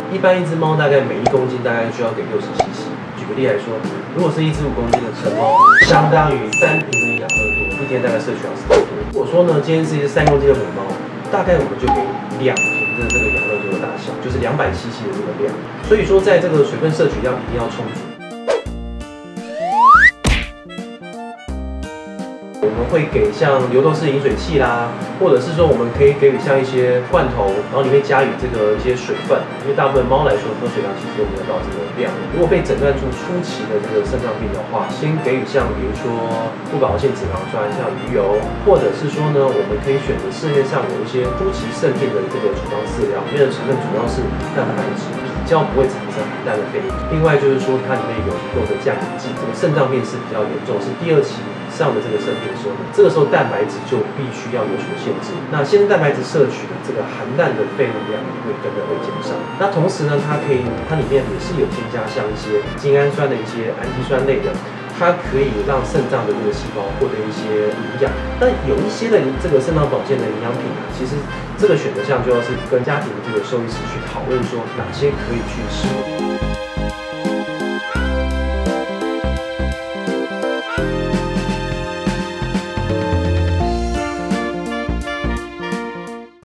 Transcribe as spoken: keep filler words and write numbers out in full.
一般一只猫大概每一公斤大概需要给六十 C C。举个例来说，如果是一只五公斤的成猫，相当于三瓶的养乐多，一天大概摄取要四百多。如果说呢，今天是一只三公斤的母猫，大概我们就给两瓶的这个养乐多的大小，就是两百 C C 的这个量。所以说，在这个水分摄取量一定要充足。 我们会给像流动式饮水器啦，或者是说我们可以给予像一些罐头，然后里面加以这个一些水分，因为大部分猫来说喝水量其实都没有到这个量。如果被诊断出初期的这个肾脏病的话，先给予像比如说不饱和性脂肪酸，像鱼油，或者是说呢，我们可以选择市面上有一些初期肾病的这个处方饲料，里面的成分主要是蛋白质。 比较不会产生很大的废物。另外就是说，它里面有一够的降解剂。这个肾脏病是比较严重，是第二期以上的这个肾病的时候呢，这个时候蛋白质就必须要有所限制。那先蛋白质摄取的这个含氮的废物量也会跟着会减少。那同时呢，它可以，它里面也是有添加像一些精氨酸的一些氨基酸类的。 它可以让肾脏的这个细胞获得一些营养，但有一些的这个肾脏保健的营养品啊，其实这个选择项就要是跟家庭的这个兽医师去讨论说哪些可以去使用。